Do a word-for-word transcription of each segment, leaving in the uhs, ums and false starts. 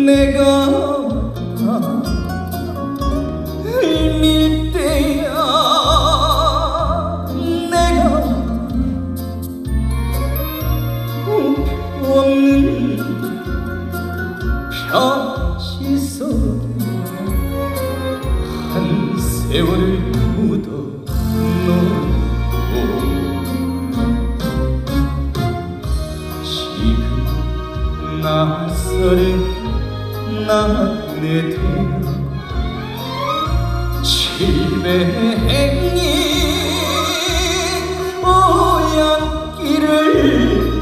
내가 밀 때야 내가 없는 편지서 한 세월을 묻어 놓고 지금 낯설은 나그네 되어 칠백리 오얀길을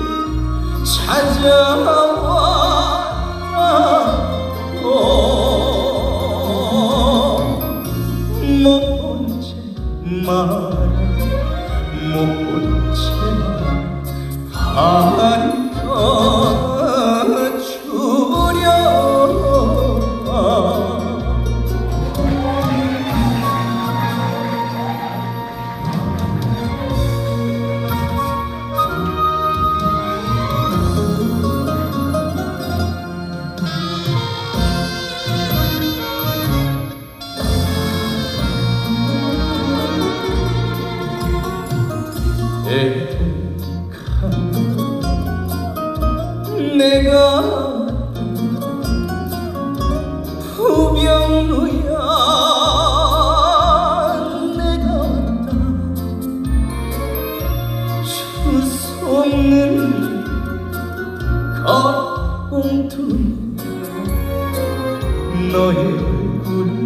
찾아왔다고 못 본 채 말아 못 본 채 가르쳐주려 내가 부병루야 내가 주소없는 겉봉투 너의 얼굴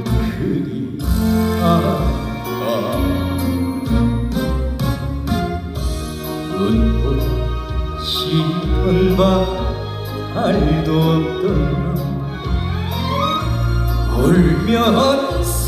그리다가 눈보다 시던 밤 달도 없던 울면서